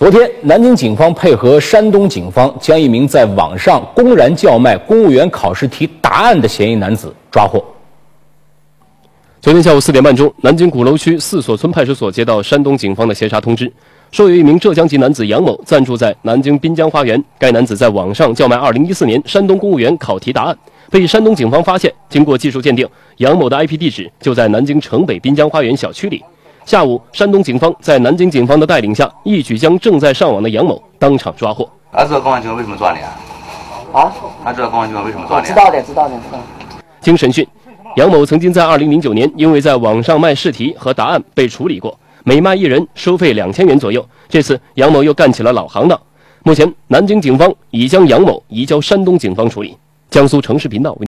昨天，南京警方配合山东警方，将一名在网上公然叫卖公务员考试题答案的嫌疑男子抓获。 昨天下午4点半钟，南京鼓楼区4所村派出所接到山东警方的协查通知，说有一名浙江籍男子杨某暂住在南京滨江花园。该男子在网上叫卖2014年山东公务员考题答案，被山东警方发现。经过技术鉴定，杨某的 IP 地址就在南京城北滨江花园小区里。下午，山东警方在南京警方的带领下，一举将正在上网的杨某当场抓获。 知道公安机关为什么抓你啊？知道公安机关为什么抓你？ 知道的。 经审讯，杨某曾经在2009年因为在网上卖试题和答案被处理过，每卖一人收费2000元左右。这次杨某又干起了老行当。目前，南京警方已将杨某移交山东警方处理。江苏城市频道为